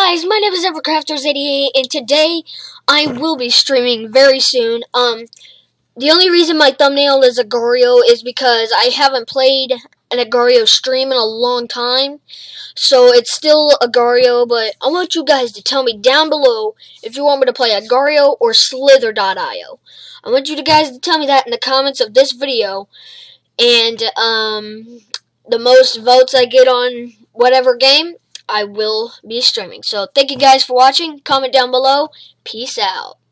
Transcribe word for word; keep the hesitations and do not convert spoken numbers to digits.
guys, my name is Evercrafters eighty-eight, and today I will be streaming very soon. Um, the only reason my thumbnail is Agar.io is because I haven't played an Agar.io stream in a long time, so it's still Agar.io, but I want you guys to tell me down below if you want me to play Agar.io or Slither dot i o. I want you guys to tell me that in the comments of this video, and um, the most votes I get on whatever game, I will be streaming. So thank you guys for watching. Comment down below. Peace out.